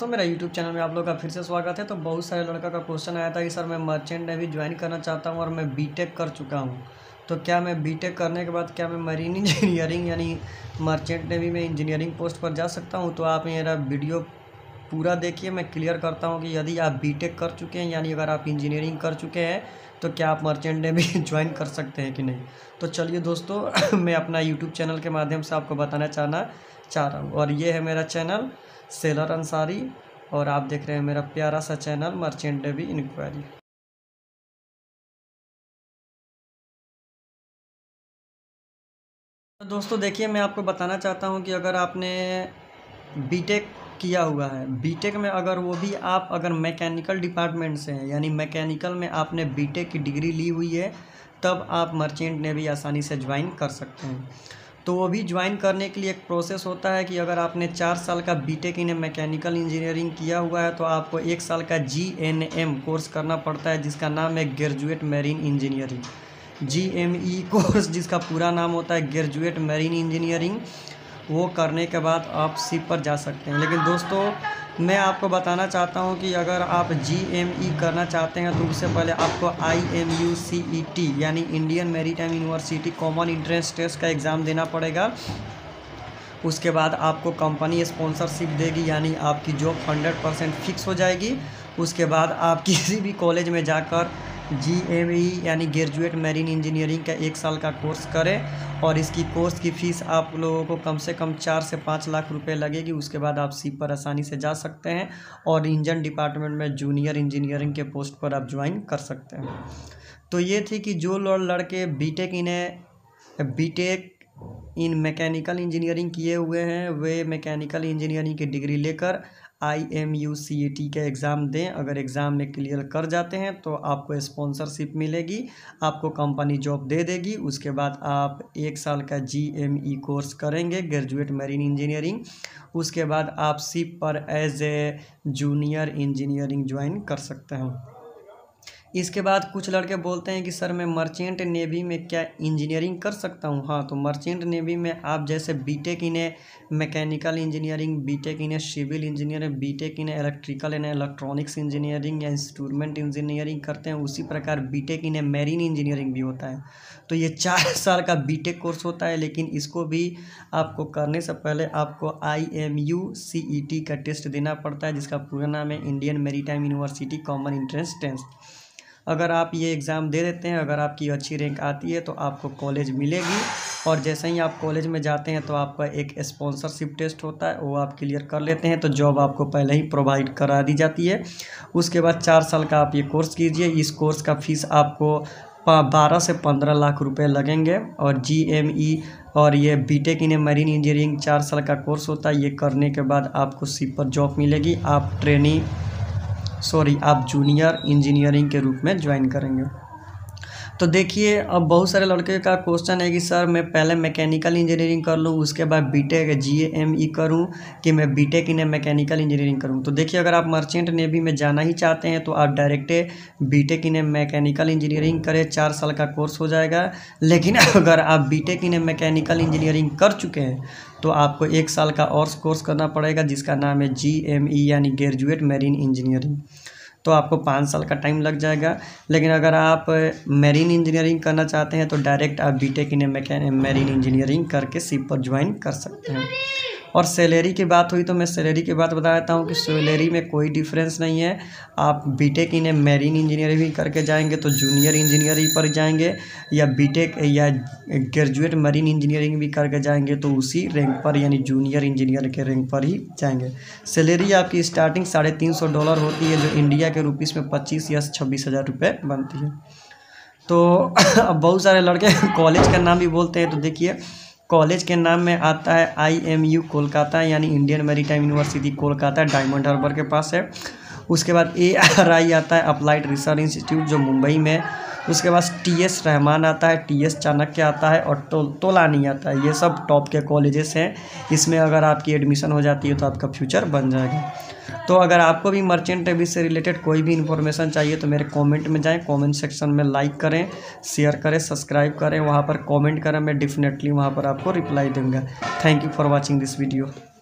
दोस्तों, मेरा YouTube channel में आप लोग का फिर से स्वागत है। तो बहुत सारे लड़का का क्वेश्चन आया था कि सर मैं मर्चेंट नेवी ज्वाइन करना चाहता हूं और मैं बीटेक कर चुका हूं, तो क्या मैं बीटेक करने के बाद क्या मैं मरीन इंजीनियरिंग यानी मर्चेंट नेवी में इंजीनियरिंग पोस्ट पर जा सकता हूं? तो आप मेरा वीडियो पूरा देखिए, मैं क्लियर करता हूँ कि यदि आप बीटेक कर चुके हैं यानी अगर आप इंजीनियरिंग कर चुके हैं तो क्या आप मर्चेंट नेवी ज्वाइन कर सकते हैं कि नहीं। तो चलिए दोस्तों, मैं अपना यूट्यूब चैनल के माध्यम से आपको बताना चाह रहा हूँ, और ये है मेरा चैनल सेलर अंसारी, और आप देख रहे हैं मेरा प्यारा सा चैनल मर्चेंट नेवी इंक्वायरी। तो दोस्तों देखिए, मैं आपको बताना चाहता हूँ कि अगर आपने बीटेक किया हुआ है, बीटेक में अगर वो भी आप अगर मैकेनिकल डिपार्टमेंट से हैं यानी मैकेनिकल में आपने बीटेक की डिग्री ली हुई है, तब आप मर्चेंट नेवी आसानी से ज्वाइन कर सकते हैं। तो वो भी ज्वाइन करने के लिए एक प्रोसेस होता है कि अगर आपने 4 साल का बीटेक इन मैकेनिकल इंजीनियरिंग किया हुआ है तो आपको 1 साल का GNM कोर्स करना पड़ता है, जिसका नाम है graduate marine engineering. GME course जिसका पूरा नाम होता है ग्रेजुएट मैरीन इंजीनियरिंग, वो करने के बाद आप शिप पर जा सकते हैं। लेकिन दोस्तों, मैं आपको बताना चाहता हूं कि अगर आप GME करना चाहते हैं तो उससे पहले आपको IMUCET यानी Indian maritime university common entrance test का एग्ज़ाम देना पड़ेगा। उसके बाद आपको कंपनी स्पॉन्सरशिप देगी यानी आपकी जॉब 100% फिक्स हो जाएगी। उसके बाद आप किसी भी कॉलेज में जाकर GME यानी ग्रेजुएट मैरीन इंजीनियरिंग का 1 साल का कोर्स करें, और इसकी कोर्स की फ़ीस आप लोगों को कम से कम 4 से 5 लाख रुपए लगेगी। उसके बाद आप शिप पर आसानी से जा सकते हैं और इंजन डिपार्टमेंट में जूनियर इंजीनियरिंग के पोस्ट पर आप ज्वाइन कर सकते हैं। तो ये थी कि जो लड़के बीटेक इन मैकेनिकल इंजीनियरिंग किए हुए हैं वे मैकेनिकल इंजीनियरिंग की डिग्री लेकर IMUCET का एग्ज़ाम दें। अगर एग्ज़ाम में क्लियर कर जाते हैं तो आपको स्पॉन्सरशिप मिलेगी, आपको कंपनी जॉब दे देगी। उसके बाद आप 1 साल का GME कोर्स करेंगे ग्रेजुएट मैरीन इंजीनियरिंग। उसके बाद आप शिप पर as a junior engineering join कर सकते हैं। इसके बाद कुछ लड़के बोलते हैं कि सर मैं मर्चेंट नेवी में क्या इंजीनियरिंग कर सकता हूं? हाँ, तो मर्चेंट नेवी में आप जैसे BTech in mechanical engineering, BTech in civil engineering, BTech in electrical and electronics engineering या इंस्ट्रूमेंट इंजीनियरिंग करते हैं, उसी प्रकार बीटेक इन मैरीन इंजीनियरिंग भी होता है। तो ये 4 साल का बीटेक कोर्स होता है, लेकिन इसको भी आपको करने से पहले आपको IMUCET का टेस्ट देना पड़ता है, जिसका पूरा नाम है Indian maritime university common entrance Test. अगर आप ये एग्ज़ाम दे देते हैं, अगर आपकी अच्छी रैंक आती है तो आपको कॉलेज मिलेगी, और जैसे ही आप कॉलेज में जाते हैं तो आपका एक स्पॉन्सरशिप टेस्ट होता है, वो आप क्लियर कर लेते हैं तो जॉब आपको पहले ही प्रोवाइड करा दी जाती है। उसके बाद 4 साल का आप ये कोर्स कीजिए। इस कोर्स का फ़ीस आपको 12 से 15 लाख रुपए लगेंगे। और GME और ये बीटेक इन मैरीन इंजीनियरिंग 4 साल का कोर्स होता है। ये करने के बाद आपको शिप पर जॉब मिलेगी, आप जूनियर इंजीनियरिंग के रूप में ज्वाइन करेंगे। तो देखिए, अब बहुत सारे लड़के का क्वेश्चन है कि सर मैं पहले मैकेनिकल इंजीनियरिंग कर लूँ उसके बाद बीटेक GME करूँ कि मैं बीटेक इन मैकेनिकल इंजीनियरिंग करूँ? तो देखिए, अगर आप मर्चेंट नेवी में जाना ही चाहते हैं तो आप direct BTech in mechanical engineering करें, 4 साल का कोर्स हो जाएगा। लेकिन अगर आप बीटेक इन मैकेनिकल इंजीनियरिंग कर चुके हैं तो आपको 1 साल का और कोर्स करना पड़ेगा, जिसका नाम है GME यानी ग्रेजुएट मैरीन इंजीनियरिंग। तो आपको 5 साल का टाइम लग जाएगा। लेकिन अगर आप मैरीन इंजीनियरिंग करना चाहते हैं तो डायरेक्ट आप बीटेक इन मैरीन इंजीनियरिंग करके शिप पर ज्वाइन कर सकते हैं। और सैलरी की बात हुई तो मैं सैलरी की बात बता देता हूँ कि सैलरी में कोई डिफरेंस नहीं है। आप बीटेक इन मैरीन इंजीनियरिंग करके जाएंगे तो जूनियर इंजीनियरिंग पर जाएंगे, या बीटेक या ग्रेजुएट मैरीन इंजीनियरिंग भी करके जाएंगे तो उसी रैंक पर यानी जूनियर इंजीनियर के रैंक पर ही जाएंगे। सैलरी आपकी स्टार्टिंग $350 होती है, जो इंडिया के रुपीज़ में 25 या 26 हज़ार रुपये बनती है। तो अब बहुत सारे लड़के कॉलेज का नाम भी बोलते हैं। तो देखिए, कॉलेज के नाम में आता है IMU कोलकाता यानी Indian maritime University Kolkata, Diamond Harbour के पास है। उसके बाद ARI आता है अप्लाइड रिसर्च इंस्टीट्यूट जो मुंबई में। उसके बाद TS रहमान आता है, TS चाणक्य आता है, और तोलानी आता है। ये सब टॉप के कॉलेजेस हैं। इसमें अगर आपकी एडमिशन हो जाती है तो आपका फ्यूचर बन जाएगा। तो अगर आपको भी मर्चेंट नेवी से रिलेटेड कोई भी इन्फॉर्मेशन चाहिए तो मेरे कमेंट में जाएं, कमेंट सेक्शन में लाइक करें, शेयर करें, सब्सक्राइब करें, वहाँ पर कमेंट करें, मैं डेफिनेटली वहाँ पर आपको रिप्लाई दूंगा। Thank you for watching this video.